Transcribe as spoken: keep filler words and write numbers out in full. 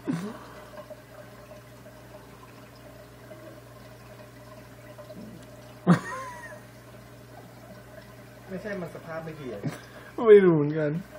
ไม่ใช่มันสภาพไม่ดีไม่รู้เหมือนกัน